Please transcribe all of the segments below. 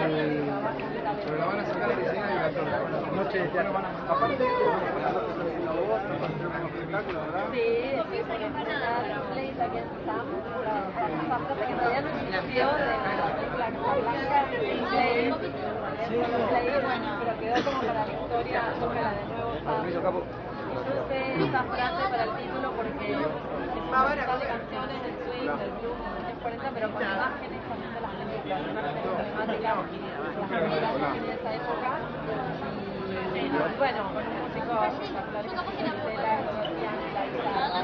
Pero la van a sacar de escena y la noche de teatro. Aparte, Sí, estoy por estrenar Play aquí en Sam, esa frase que en realidad no existió de la película Casablanca, Play, pero quedó como para la historia, tócala de nuevo Sam. Yo usé esa frase para el título porque es un musical de canciones del swing, del blues, de los 40, pero con imágenes también de las películas, imágenes emblemáticas de las películas de esa época. Y bueno, con un músico espectacular que es Gisela, con el piano y la guitarra.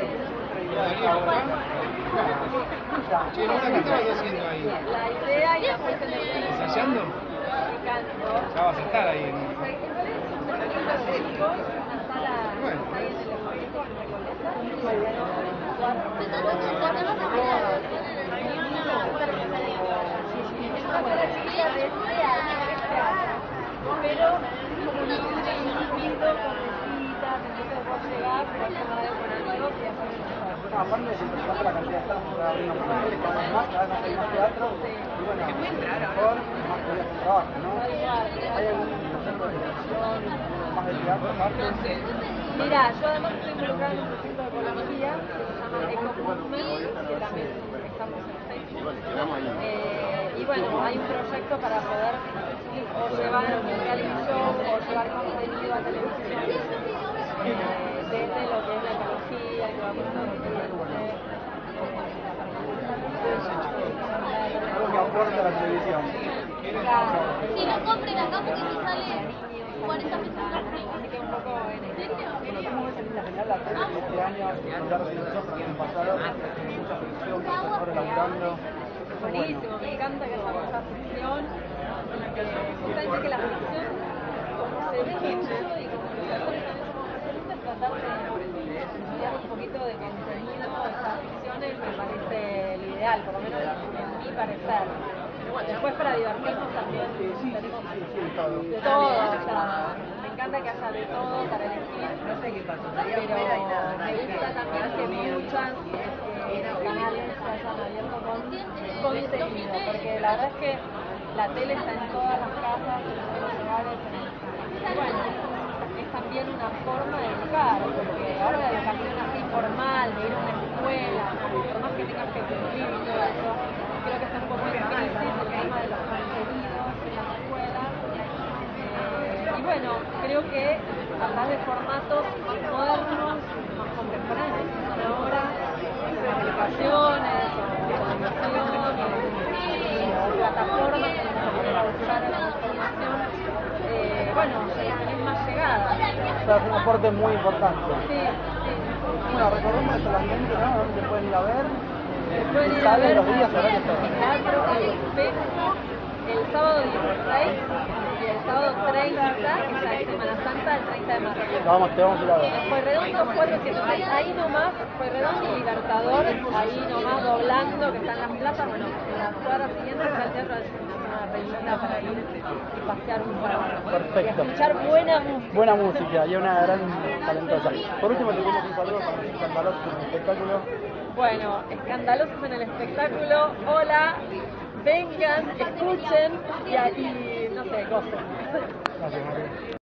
Che, Laura, ¿qué estabas haciendo ahí? La idea y la puesta en escena. ¿Ensayando? Practicando. Ya vas a estar ahí. En realidad es un festival de chicos, una sala que está ahí en el Escobedo, en Recoleta. Es una coreografía de teatro, pero como un individuo con mesitas, entonces vos llegás, vas a radio con amigos y hacer un show. Aparte es impresionante la cantidad de salas que va abriendo por ahí, estamos más, cada vez más hay más teatro, y bueno, mejor, más teoría se trabaja, ¿no? ¿Hay algún centro de dirección, más de teatro, aparte? Mira, yo además estoy involucrada en un proyecto de ecología que se llama Eco Movement, que también estamos en Facebook. Y bueno, hay un proyecto para poder o llevar un reality show o llevar contenido a televisión desde lo que es la ecología, el cuidado ambiente, Algo que aporta a la televisión. claro. Sí, lo compren acá porque te sale 40 pesos más. Así que un poco en esto. Bueno, ¿cómo ves en línea general la tele de este año? Ya recibió para el año pasado, mucha ficción, muchos actores laburando. Buenísimo, me encanta que haya mucha ficción. Justamente que la ficción, como se ve mucho y como los actores también somos referentes, tratar de estudiar un poquito de contenido de esas ficciones me parece lo ideal, por lo menos en mi parecer. Después para divertirnos también tenemos de todo, o sea, me encanta que haya de todo para elegir, pero me gusta también que muchas canales se hayan abierto con contenido, porque la verdad es que la tele está en todas las casas, en todos los hogares, y bueno, es también una forma de educar, porque ahora la educación así formal, de ir a una escuela, por más que tengas que cumplir y todo eso, creo que está un poco en crisis el tema de los contenidos en las escuelas. Y bueno, creo que hablar de formatos más modernos, más contemporáneos, son ahora aplicaciones o plataformas en las que para buscar la información, bueno, tenés más llegada. O sea, es un aporte muy importante. Sí, sí. Bueno, recordemos eso a la gente, ¿no? ¿Dónde se pueden ir a ver? Pueden ir a ver los días, horarios, todo. Teatro El Espejo el sábado 16 y el sábado 30, que es la Semana Santa, el 30 de marzo. Te vamos a ir a ver. En Pueyrredón 476, ahí nomás, Pueyrredón y Libertador, ahí nomás doblando, que están las plazas, bueno, en las cuadras siguientes está el Teatro del Cine, una revista para ir y pasear un rato. Perfecto. Y escuchar buena música. Buena música y una gran talentosa. Por último, te queremos un saludo para los escandalosos en el espectáculo. Bueno, escandalosos en el espectáculo, hola, vengan, escuchen y no sé, gocen. Gracias, María.